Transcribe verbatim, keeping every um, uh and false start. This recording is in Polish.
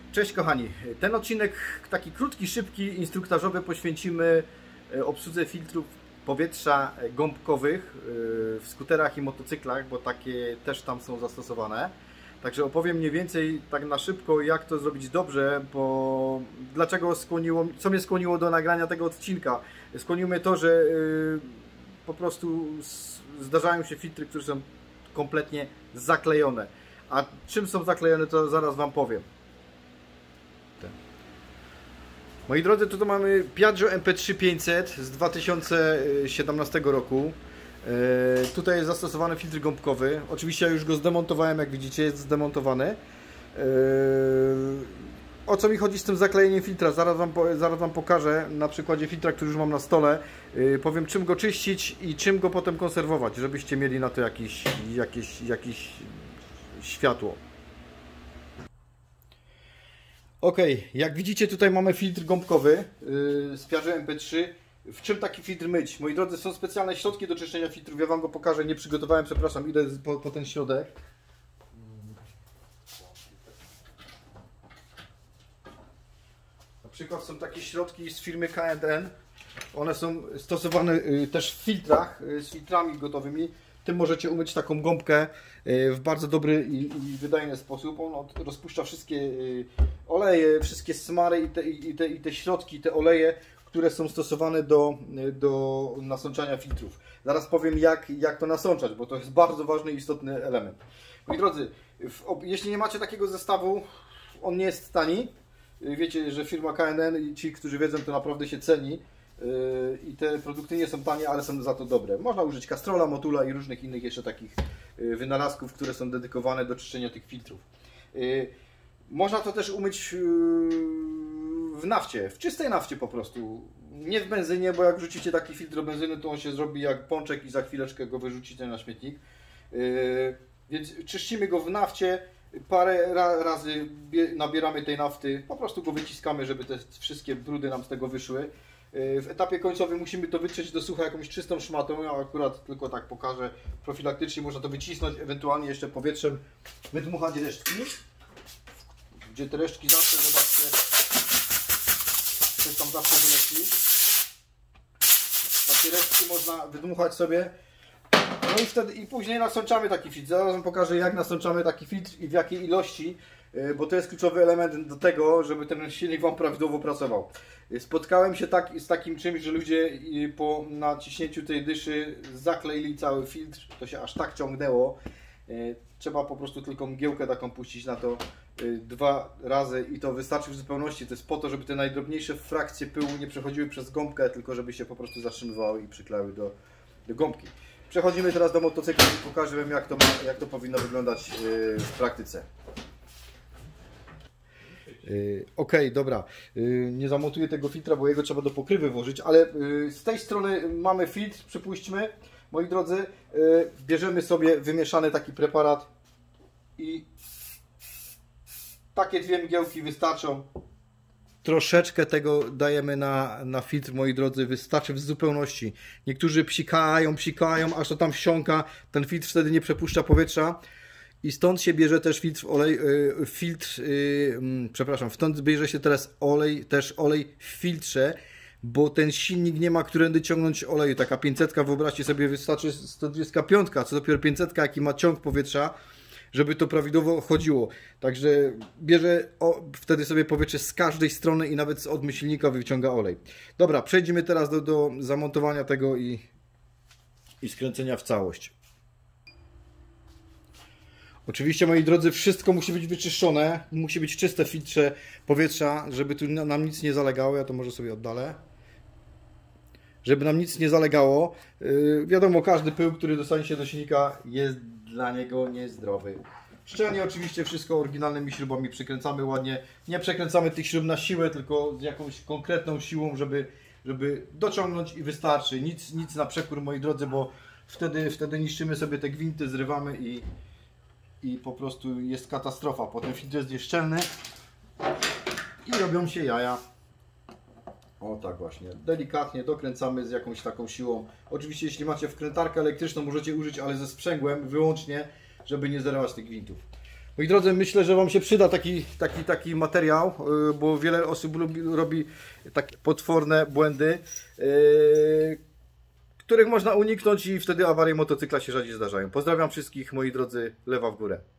Cześć kochani, ten odcinek taki krótki, szybki, instruktażowy poświęcimy obsłudze filtrów powietrza gąbkowych w skuterach i motocyklach, bo takie też tam są zastosowane. Także opowiem mniej więcej tak na szybko, jak to zrobić dobrze, bo dlaczego skłoniło, co mnie skłoniło do nagrania tego odcinka. Skłoniło mnie to, że po prostu zdarzają się filtry, które są kompletnie zaklejone. A czym są zaklejone, to zaraz Wam powiem. Moi drodzy, tutaj mamy Piaggio M P trzy pięćset z dwa tysiące siedemnastego roku. E, tutaj jest zastosowany filtr gąbkowy. Oczywiście ja już go zdemontowałem, jak widzicie, jest zdemontowany. E, o co mi chodzi z tym zaklejeniem filtra? Zaraz wam, zaraz wam pokażę na przykładzie filtra, który już mam na stole. E, powiem, czym go czyścić i czym go potem konserwować, żebyście mieli na to jakieś, jakieś, jakieś światło. Ok, jak widzicie, tutaj mamy filtr gąbkowy yy, z Piaggio M P trzy. W czym taki filtr myć? Moi drodzy, są specjalne środki do czyszczenia filtrów. Ja Wam go pokażę, nie przygotowałem, przepraszam, idę po, po ten środek. Na przykład są takie środki z firmy K and N. One są stosowane yy, też w filtrach, yy, z filtrami gotowymi. Tym możecie umyć taką gąbkę w bardzo dobry i wydajny sposób. On rozpuszcza wszystkie oleje, wszystkie smary i te, i te, i te środki, te oleje, które są stosowane do, do nasączania filtrów. Zaraz powiem, jak, jak to nasączać, bo to jest bardzo ważny i istotny element. Moi drodzy, w, jeśli nie macie takiego zestawu, on nie jest tani. Wiecie, że firma K and N i ci, którzy wiedzą, to naprawdę się ceni. I te produkty nie są tanie, ale są za to dobre. Można użyć kastrola, motula i różnych innych jeszcze takich wynalazków, które są dedykowane do czyszczenia tych filtrów. Można to też umyć w nafcie, w czystej nafcie po prostu. Nie w benzynie, bo jak wrzucicie taki filtr do benzyny, to on się zrobi jak pączek i za chwileczkę go wyrzucicie na śmietnik. Więc czyścimy go w nafcie. Parę razy nabieramy tej nafty, po prostu go wyciskamy, żeby te wszystkie brudy nam z tego wyszły. W etapie końcowym musimy to wytrzeć do sucha jakąś czystą szmatą. Ja akurat tylko tak pokażę profilaktycznie. Można to wycisnąć, ewentualnie jeszcze powietrzem wydmuchać resztki. Gdzie te resztki zawsze, zobaczcie, coś tam zawsze wyleci. Takie resztki można wydmuchać sobie. No i wtedy i później nasączamy taki filtr. Zaraz Wam pokażę, jak nasączamy taki filtr i w jakiej ilości, bo to jest kluczowy element do tego, żeby ten silnik Wam prawidłowo pracował. Spotkałem się tak, z takim czymś, że ludzie po naciśnięciu tej dyszy zakleili cały filtr. To się aż tak ciągnęło. Trzeba po prostu tylko mgiełkę taką puścić na to dwa razy i to wystarczy w zupełności. To jest po to, żeby te najdrobniejsze frakcje pyłu nie przechodziły przez gąbkę, tylko żeby się po prostu zatrzymywały i przykleiły do, do gąbki. Przechodzimy teraz do motocykla i pokażę Wam, jak to, ma, jak to powinno wyglądać w praktyce. Yy, ok, dobra, yy, nie zamontuję tego filtra, bo jego trzeba do pokrywy włożyć, ale yy, z tej strony mamy filtr, przypuśćmy, moi drodzy, yy, bierzemy sobie wymieszany taki preparat i takie dwie mgiełki wystarczą. Troszeczkę tego dajemy na, na filtr, moi drodzy, wystarczy w zupełności. Niektórzy psikają, psikają, aż to tam wsiąka, ten filtr wtedy nie przepuszcza powietrza. I stąd się bierze też filtr olej, yy, filtr, yy, przepraszam, stąd bierze się teraz olej, też olej w filtrze, bo ten silnik nie ma którędy ciągnąć oleju. Taka pięćsetka, wyobraźcie sobie, wystarczy sto dwadzieścia pięć, co dopiero pięćsetka, jaki ma ciąg powietrza, żeby to prawidłowo chodziło. Także bierze o, wtedy sobie powietrze z każdej strony i nawet z odmy silnika wyciąga olej. Dobra, przejdziemy teraz do, do zamontowania tego i, i skręcenia w całość. Oczywiście, moi drodzy, wszystko musi być wyczyszczone, musi być czyste w filtrze powietrza, żeby tu nam nic nie zalegało. Ja to może sobie oddalę. Żeby nam nic nie zalegało. Yy, wiadomo, każdy pył, który dostanie się do silnika, jest dla niego niezdrowy. Szczelnie oczywiście wszystko oryginalnymi śrubami przykręcamy ładnie. Nie przekręcamy tych śrub na siłę, tylko z jakąś konkretną siłą, żeby, żeby dociągnąć i wystarczy. Nic, nic na przekór, moi drodzy, bo wtedy, wtedy niszczymy sobie te gwinty, zrywamy i i po prostu jest katastrofa. Potem filtr jest nieszczelny i robią się jaja. O tak właśnie, delikatnie dokręcamy z jakąś taką siłą. Oczywiście jeśli macie wkrętarkę elektryczną, możecie użyć, ale ze sprzęgłem wyłącznie, żeby nie zerwać tych gwintów. Moi drodzy, myślę, że Wam się przyda taki, taki, taki materiał, bo wiele osób lubi, robi takie potworne błędy, yy, których można uniknąć i wtedy awarie motocykla się rzadziej zdarzają. Pozdrawiam wszystkich, moi drodzy, lewa w górę.